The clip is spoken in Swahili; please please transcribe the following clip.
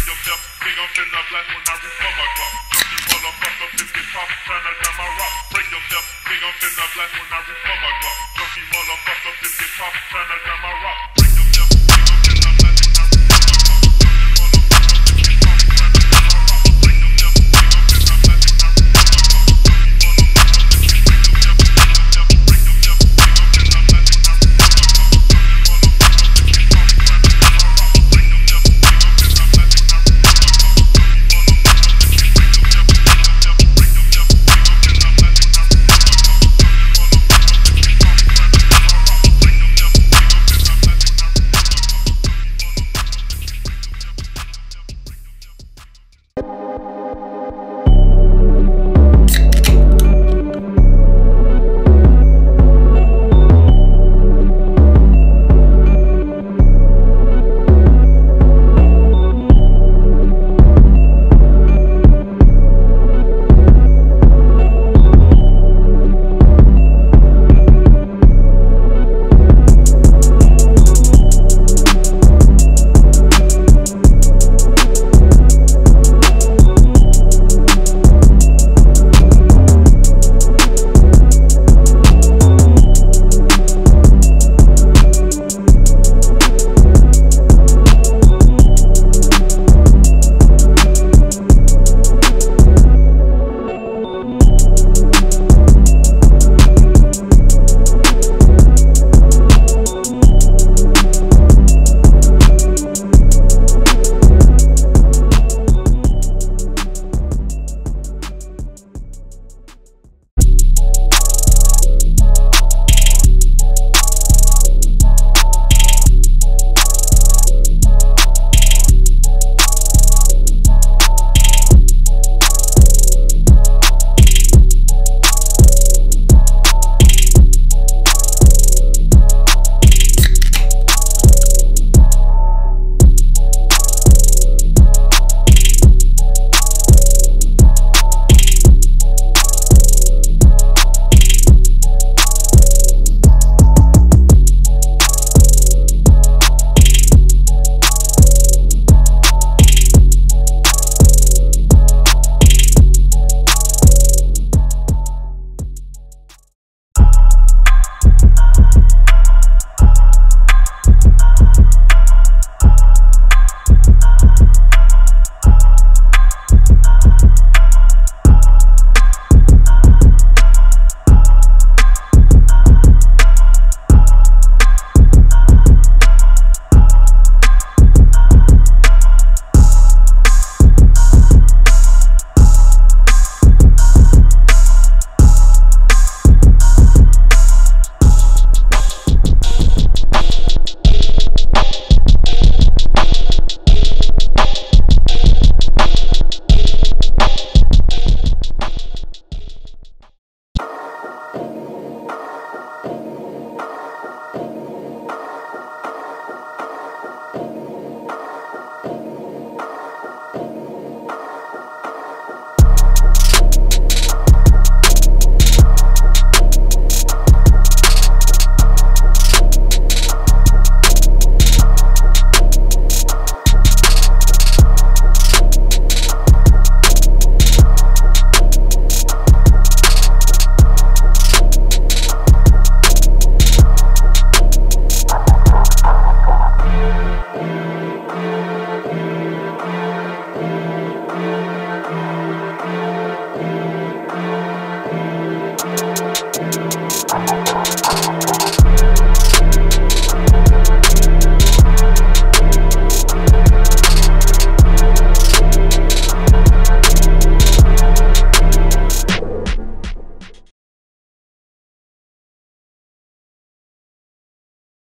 Yoself, big up in the blast when I refill my Glock. Junkie motherfucker, 50 pop, tryna jam my rock. Break yourself, big up in the blast when I refill my Glock. Junkie motherfucker, 50 pop, tryna jam my rock. Break yourself, big up in the blast when I refill my Glock. Junkie motherfucker, 50 pop, tryna jam my rock. Break yourself, big up in the blast when I refill my Glock. Junkie motherfucker, 50 break yourself, break yourself, break yourself, big up in the blast when I refill my Glock. Junkie motherfucker, 50 pop, tryna jam my rock. Break yourself, big up in the blast when I refill my Glock. You